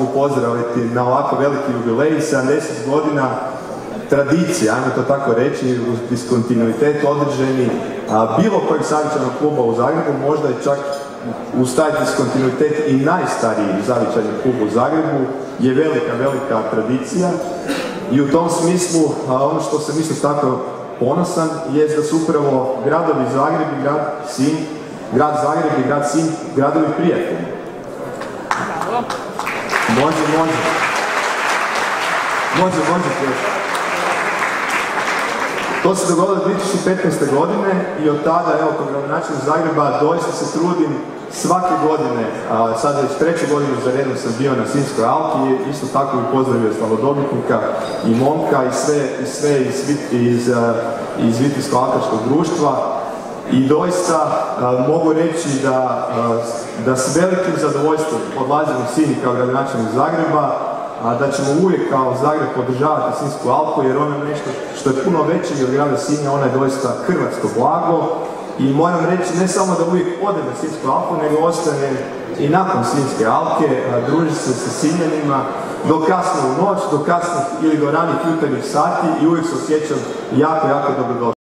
mogu pozdraviti na ovako veliki jubilej, 70 godina tradicije, ajmo to tako reći, uz diskontinuitet održeni bilo kojeg zavičajnog kluba u Zagrebu, možda je čak uz taj diskontinuitet i najstariji zavičajni klub u Zagrebu, je velika tradicija. I u tom smislu, ono što sam isto tako ponosan, je da su upravo gradovi Zagreb i grad Sinj, grad Zagreb i grad Sinj, gradovi prijatelji. Može. To se dogodilo 2015. godine i od tada, evo, kao gradonačelnik Zagreba, doista se trudim svake godine, sad već 3. godinu za redom sam bio na Sinjskoj alki i isto tako bi pozdravio slavodobitnika i momka i sve iz Vitijsko-alkačkog društva. I doista mogu reći da s velikim zadovoljstvom odlazim u Sinj kao gradonačelnik Zagreba, da ćemo uvijek kao Zagreb podržavati Sinjsku alku, jer ona je nešto što je puno veće od grada Sinja, ona je doista hrvatsko blago. I moram reći, ne samo da uvijek odem na Sinjsku alku, nego ostane i nakon Sinjske alke, druži se sa Sinjanima do kasno u noć, do kasnih ili do ranih jutarnjih sati i uvijek se osjećam jako dobrodošao.